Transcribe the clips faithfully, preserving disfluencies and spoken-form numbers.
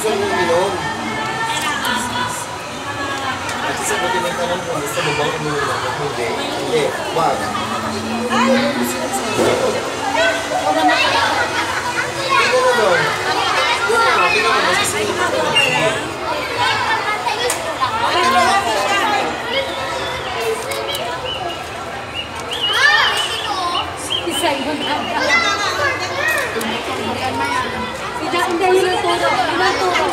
gusto mo uminom? At sagutin mo yung tanong kung gusto mo bang uminom ako? Hindi. Hindi. Wag. Hindi ko na doon. Hindi ko na. Hindi ko na. Masasingin ko na. Isa yun. Hindi yun ang turo. Yun ang turo.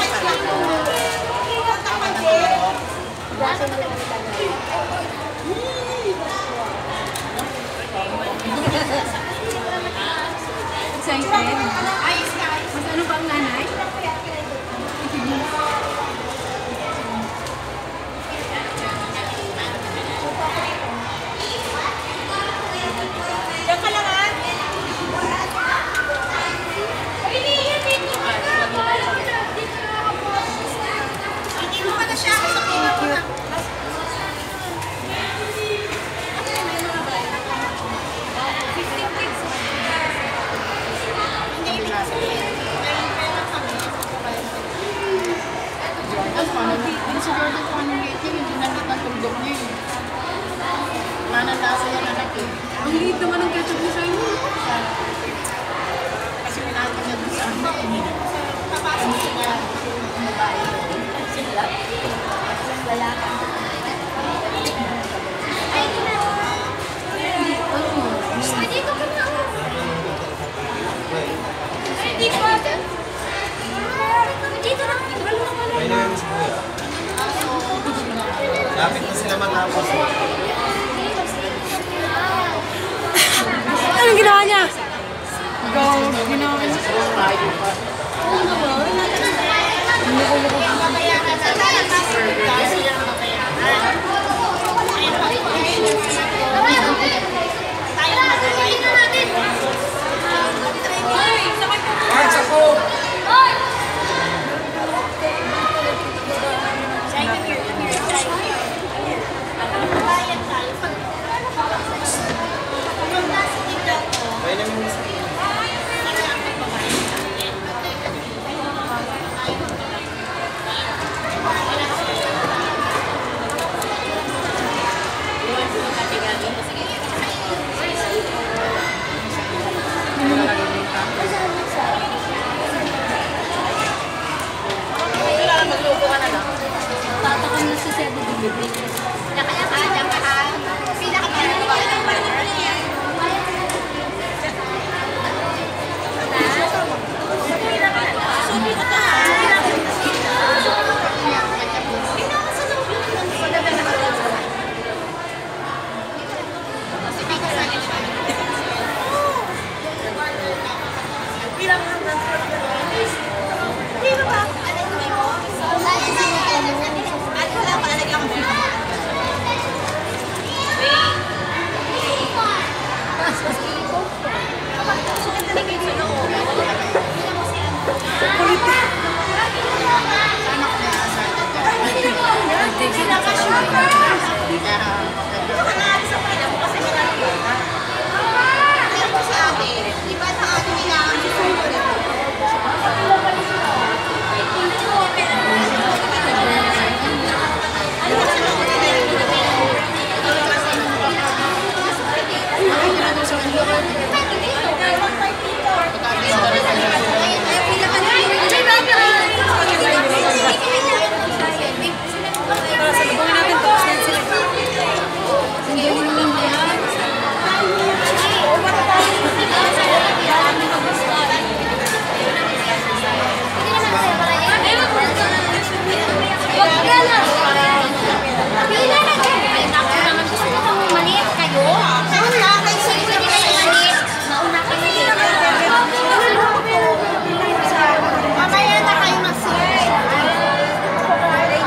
Excited? Mas ano ba ang nanay? Diyan ka lang ha? Hindi mo ka na siya. Mananasa yan anak eh. Ang liit naman ang ketchup niya sa inyo. Kasi minata niya doon sa amin eh. Ano siya yung babae. Sila. Yung lalaki. Ay, hindi na. Pwede ko pa na. Dito ba? Dito na. May namin sa kuya. Lapit na sila matapos. Anong ginawa niya? Go, ginawa niya. Oo naman. Hindi ko mukhang makayanan na lang. Kasi yan ang makayanan. Tayo magagayin na natin. March ako! Hoy! Jai, come here, come here. Jai, come here. Bayan tayo. Pag nasa tignan ko, May namin sa kuya. magluto ka na lang. Tatakam na si Sebo Bibi. Diyan ka lang ha, diyan ka ha. Pinaka-pala ko ba ng partner? Subi ko to ha.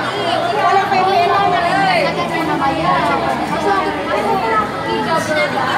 Mamaya.